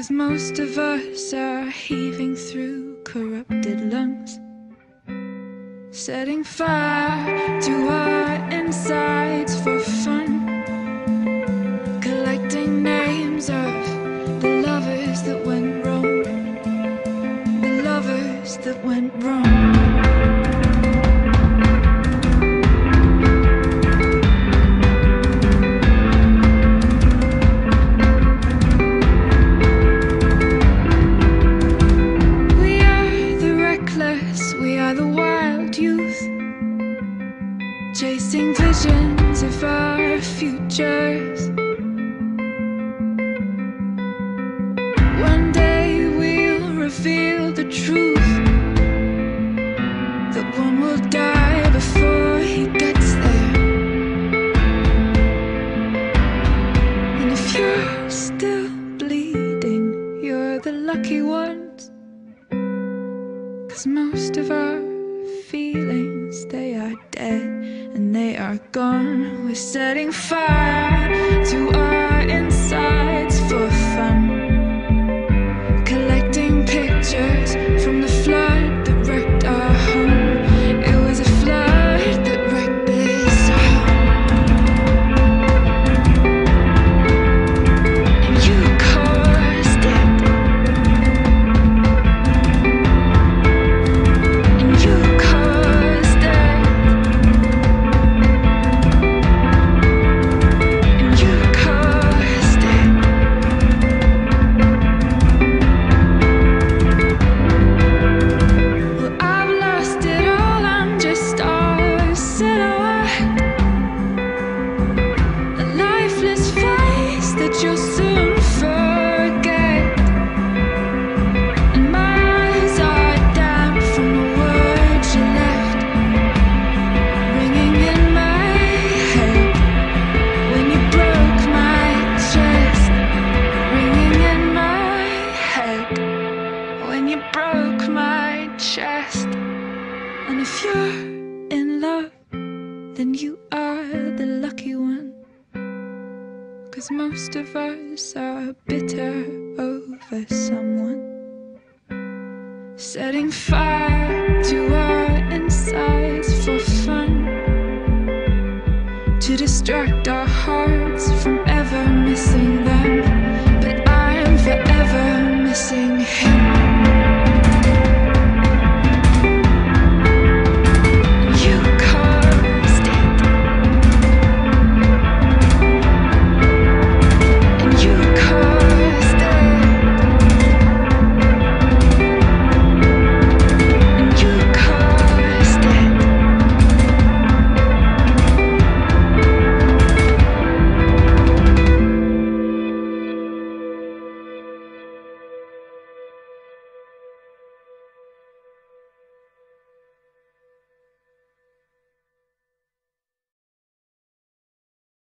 'Cause most of us are heaving through corrupted lungs, setting fire to our insides for fun, collecting names of the lovers that went wrong, the lovers that went wrong. We are the wild youth, chasing visions of our futures. One day we'll reveal the truth, that one will die before he gets there. And if you're still bleeding, you're the lucky ones. 'Cause most of our feelings, they are dead and they are gone. We're setting fire to our insides for fun, collecting pictures from the flood that wrecked our home. It was a flood that wrecked this home. And you caused it. You'll soon forget, and my eyes are damp from the words you left, ringing in my head when you broke my chest, ringing in my head when you broke my chest. And if you're in love, then you are the lucky one. 'Cause most of us are bitter over someone, setting fire to our insides for fun, to distract our